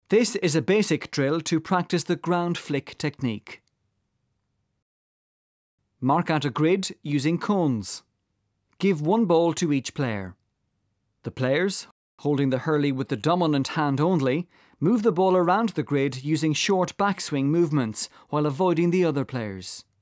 This is a basic drill to practice the ground flick technique. Mark out a grid using cones. Give one ball to each player. The players, holding the hurley with the dominant hand only, move the ball around the grid using short backswing movements while avoiding the other players.